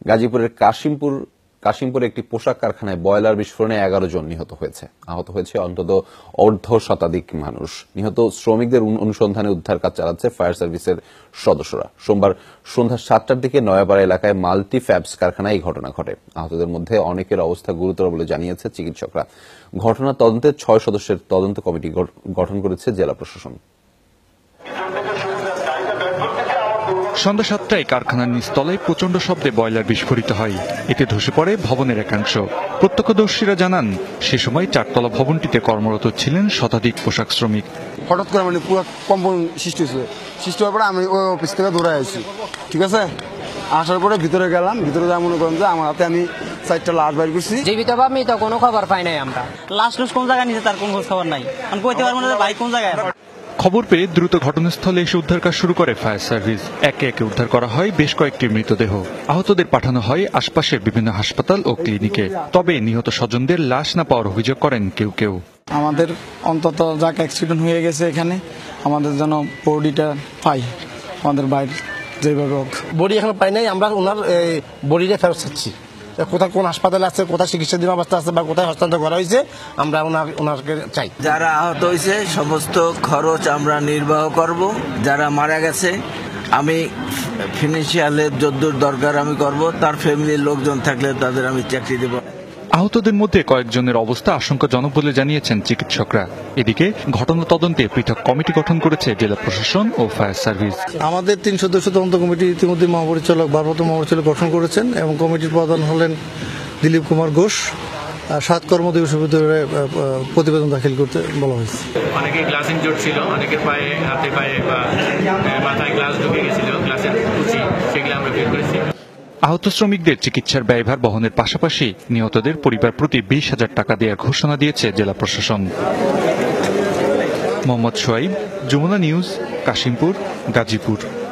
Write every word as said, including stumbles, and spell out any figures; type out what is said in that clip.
গাজীপুরের কাশিমপুর কাশিমপুরে একটি পোশাক কারখানায় বয়লার বিস্ফোরণে এগারো জন নিহত হয়েছে। আহত হয়েছে অন্তত অর্ধ শতাধিক মানুষ। নিহত শ্রমিকদের অনুসন্ধানে উদ্ধার কাজ চালাচ্ছে ফায়ার সার্ভিসের সদস্যরা। সোমবার সন্ধ্যা সাতটার দিকে নয়াপাড়া এলাকায় মাল্টি ফ্যাবস কারখানায় এই ঘটনা ঘটে। আহতদের মধ্যে অনেকের অবস্থা গুরুতর বলে জানিয়েছে চিকিৎসকরা। ঘটনার তদন্তে ছয় সদস্যের তদন্ত কমিটি গঠন করেছে জেলা প্রশাসন। সন্ধ্যা সাতটায় কারখানার নিচতলায় প্রচন্ড শব্দে বয়লার বিস্ফোরিত হয়। এতে ধসে পড়ে ভবনের একাংশ। প্রত্যক্ষদর্শীরা জানান, সে সময় চারতলা ভবনটিতে কর্মরত ছিলেন শতাধিক পোশাক শ্রমিক। হঠাৎ করে মানে পুরো কম্পন সৃষ্টি হয়েছে। সৃষ্টি হওয়ার পরে আমি ওই অফিস থেকে দৌড়ে আসি, ঠিক আছে। আসার পরে ভিতরে গেলাম, ভিতরে যা মনে করেন যে আমার হাতে আমি চারটা লাশ বাইর করছি। জীবিত বা মৃত কোনো খবর পাই নাই আমরা। লাশ লুস কোন জায়গায় নিচে তার কোন খোঁজ খবর নাই। আমি কইতে পারবো না ভাই কোন জায়গায়। খবর পেয়ে দ্রুত ঘটনাস্থলে এসে উদ্ধার কাজ শুরু করে ফায়ার সার্ভিস। একে একে উদ্ধার করা হয় বেশ কয়েকটি মৃতদেহ। আহতদের পাঠানো হয় আশপাশের বিভিন্ন হাসপাতাল ও ক্লিনিকে। তবে নিহত স্বজনদের লাশ না পাওয়ার অভিযোগ করেন কেউ কেউ। আমাদের অন্তত যাক অ্যাক্সিডেন্ট হয়ে গেছে এখানে, আমাদের যেন বডিটা পাই, আমাদের বাইরে যেভাবে হোক। বডি এখন পাই নাই, আমরা ওনার বডিটা ফেরত চাচ্ছি। কোথায় কোন হাসপাতালে আছে, কোথায় চিকিৎসাধীন অবস্থা আছে বা কোথায় হস্তান্তর করা হয়েছে, আমরা ওনার ওনাকে চাই। যারা আহত হয়েছে সমস্ত খরচ আমরা নির্বাহ করব। যারা মারা গেছে আমি ফিনান্সিয়ালের যদ্দূর দরকার আমি করব। তার ফ্যামিলির লোকজন থাকলে তাদের আমি চাকরি দেব। আহতদের মধ্যে কয়েকজনের অবস্থা আশঙ্কাজনক বলে জানিয়েছেন চিকিৎসকরা। এদিকে ঘটনা তদন্তে পৃথক কমিটি গঠন করেছে জেলা প্রশাসন ও ফায়ার সার্ভিস। আমাদের তিন সদস্য তদন্ত কমিটি ইতিমধ্যে মহাপরিচালক ভারপ্রাপ্ত মহাপরিচালক গঠন করেছেন এবং কমিটির প্রধান হলেন দিলীপ কুমার ঘোষ। সাত কর্মদিবসের ভিতরে প্রতিবেদন দাখিল করতে বলা হয়েছে। অনেকে গ্লাস ইনজুর্ড ছিল, অনেকের পায়ে হাতে পায়ে বা মাথায় গ্লাস ঢুকে গেছিল, গ্লাসের কুচি, সেগুলো আমরা বের করেছি। আহত শ্রমিকদের চিকিৎসার ব্যয়ভার বহনের পাশাপাশি নিহতদের পরিবার প্রতি বিশ হাজার টাকা দেওয়ার ঘোষণা দিয়েছে জেলা প্রশাসন। মোহাম্মদ সোয়াইব, যমুনা নিউজ, কাশিমপুর, গাজীপুর।